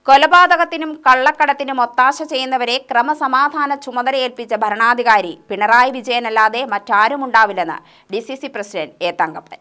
കൊലപാതകത്തിനും കള്ളക്കടത്തിനും ഒത്താശ ചെയ്യുന്നവരെ ക്രമസമാധാന ചുമതലയേൽപ്പിച്ച ഭരണാധികാരി പിണറായി വിജയനല്ലാതെ മറ്റാരുമുണ്ടാവില്ലെന്ന് DCC പ്രസിഡന്റ് എ തങ്കപ്പൻ.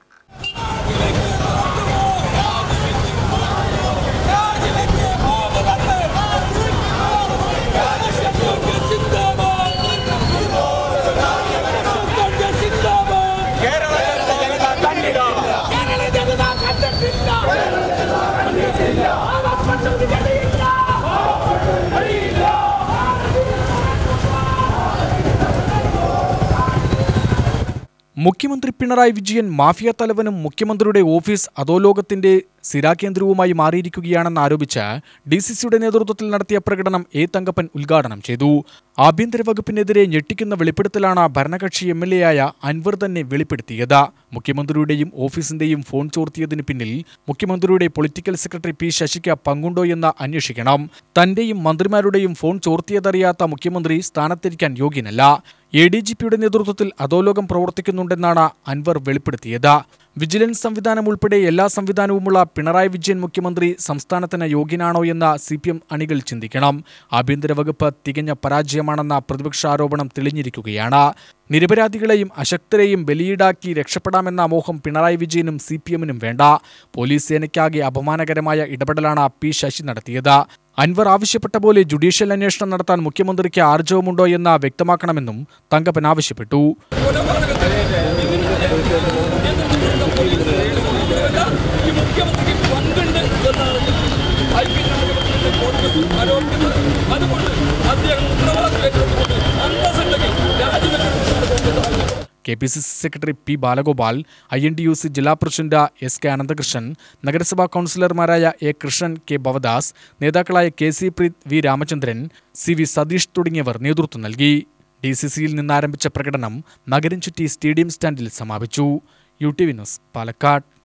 മുഖ്യമന്ത്രി പിണറായി വിജയൻ മാഫിയ തലവനും മുഖ്യമന്ത്രിയുടെ ഓഫീസ് അധോലോകത്തിന്റെ സ്ഥിരാകേന്ദ്രവുമായി മാറിയിരിക്കുകയാണെന്ന് ആരോപിച്ച് DCCയുടെ നേതൃത്വത്തിൽ നടത്തിയ പ്രകടനം എ തങ്കപ്പൻ ഉദ്ഘാടനം ചെയ്തു. ആഭ്യന്തര വകുപ്പിനെതിരെ ഞെട്ടിക്കുന്ന വെളിപ്പെടുത്തലാണ് ഭരണകക്ഷി MLA-യായ അൻവർ തന്നെ വെളിപ്പെടുത്തിയത്. മുഖ്യമന്ത്രിയുടെയും ഓഫീസിന്റെയും ഫോൺ ചോർത്തിയതിന് പിന്നിൽ മുഖ്യമന്ത്രിയുടെ പൊളിറ്റിക്കൽ സെക്രട്ടറി P. ശശിക്ക് പങ്കുണ്ടോ എന്ന് അന്വേഷിക്കണം. തന്റെയും മന്ത്രിമാരുടെയും ഫോൺ ചോർത്തിയതറിയാത്ത മുഖ്യമന്ത്രി സ്ഥാനത്തിരിക്കാൻ യോഗ്യനല്ല. ADGPയുടെ നേതൃത്വത്തിൽ അധോലോകം പ്രവർത്തിക്കുന്നുണ്ടെന്നാണ് അൻവർ വെളിപ്പെടുത്തിയത്. വിജിലൻസ് സംവിധാനം ഉൾപ്പെടെ എല്ലാ സംവിധാനവുമുള്ള പിണറായി വിജയൻ മുഖ്യമന്ത്രി സംസ്ഥാനത്തിന് യോഗ്യനാണോ എന്ന് CPM അണികൾ ചിന്തിക്കണം. ആഭ്യന്തര വകുപ്പ് തികഞ്ഞ പരാജയമാണെന്ന പ്രതിപക്ഷ ആരോപണം തെളിഞ്ഞിരിക്കുകയാണ്. നിരപരാധികളെയും അശക്തരെയും ബലിയീടാക്കി രക്ഷപ്പെടാമെന്ന മോഹം പിണറായി വിജയനും CPM-നും വേണ്ട. പോലീസ് സേനയ്ക്കാകെ അപമാനകരമായ ഇടപെടലാണ് P. ശശി നടത്തിയത്. അൻവർ ആവശ്യപ്പെട്ട പോലെ ജുഡീഷ്യൽ അന്വേഷണം നടത്താൻ മുഖ്യമന്ത്രിക്ക് ആർജവമുണ്ടോ എന്ന് വ്യക്തമാക്കണമെന്നും തങ്കപ്പൻ ആവശ്യപ്പെട്ടു. KPCC secretary P. Balagopal, INTUC ജില്ലാ പ്രസിഡന്റ് SK അനന്തകൃഷ്ണൻ, നഗരസഭാ കൗൺസിലർമാരായ A. കൃഷ്ണൻ, K. ഭവദാസ്, നേതാക്കളായ KC Preet, V. Ramachandran, CV Satheesh തുടങ്ങിയവർ നേതൃത്വം നൽകി. DCCയിൽ നിന്നാരംഭിച്ച പ്രകടനം നഗരം ചുറ്റി സ്റ്റേഡിയം സ്റ്റാൻഡിൽ സമാപിച്ചു. UTV news, Palakkad.